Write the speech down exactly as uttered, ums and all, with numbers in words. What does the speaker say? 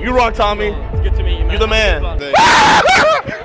You wrong, Tommy. It's good to meet you, man. You're the man.